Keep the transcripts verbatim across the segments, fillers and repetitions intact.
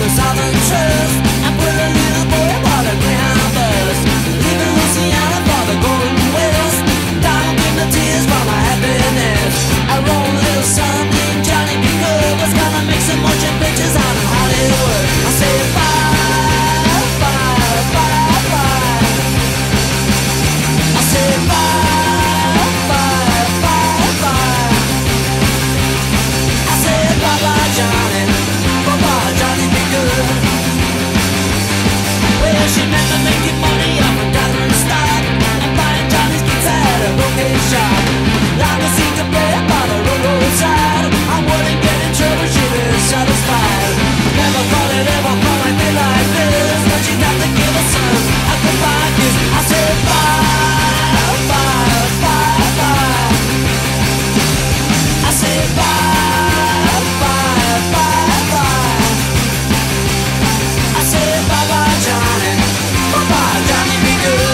Southern Trust. I put a little boy aboard a Greyhound bus, leaving Louisiana for the Golden West. Down in the tears for my happiness. I wrote a little son named Johnny B. Good, was gonna make some motion pictures out in Hollywood. I said bye, bye, bye, bye. I said bye, bye, bye, bye. I said bye bye Johnny, bye bye Johnny be good. Well, she meant to making money off a gathering stock and buying Johnny's guitar at a brocade shop. Like a seemed to play by the roadside. I wouldn't get in trouble, she was satisfied. Never thought it ever might be like this, but she got to give us some a goodbye kiss. I said bye, bye, bye, bye. I said bye, bye, bye, bye. I said bye bye Johnny, bye bye Johnny be good.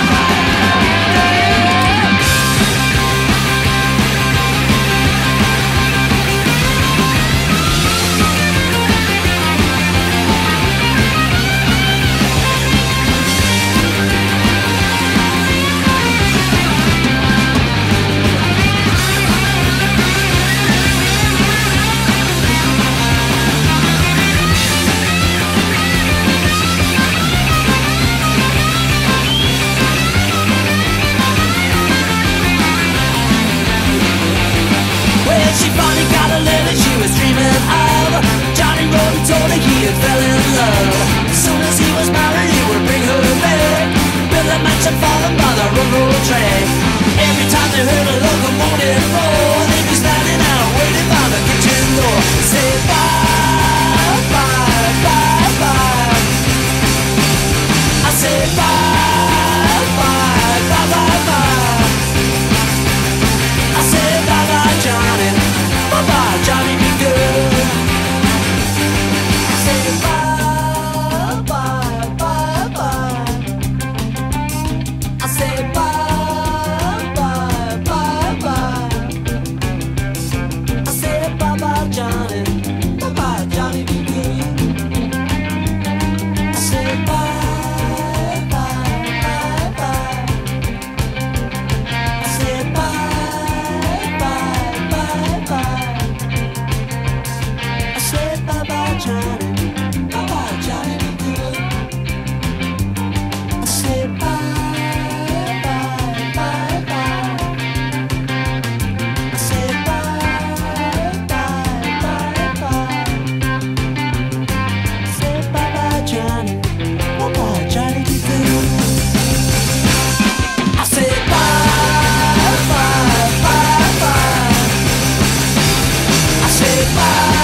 Well, she finally got a letter she was dreaming of. Johnny wrote and told her he had fell in love. As soon as he was married, he would bring her back, build a mansion for them by the railroad track. Every time they heard a locomotive roar, they'd be standing out waiting by the kitchen door. Say bye, bye, bye, bye. I said bye, bye, bye, bye, bye. I said bye bye Johnny, bye bye Johnny be good. I said bye, bye, bye, bye. I said bye, bye, bye, bye. I said bye bye Johnny, bye bye Johnny be good. I said bye, bye, bye, bye. I said bye, bye, bye, bye. I said bye bye Johnny, bye bye Johnny be good. I said bye, bye, bye, bye. I said bye, bye, bye, bye. I said bye bye Johnny, bye bye Johnny be good. I said bye, bye, bye, bye. I said bye.